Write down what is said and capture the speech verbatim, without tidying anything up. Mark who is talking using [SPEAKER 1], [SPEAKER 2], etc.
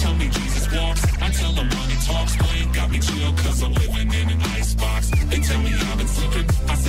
[SPEAKER 1] tell me Jesus walks, I tell them money talks. Blame got me chill cause I'm living in an icebox. They tell me I've been slipping, I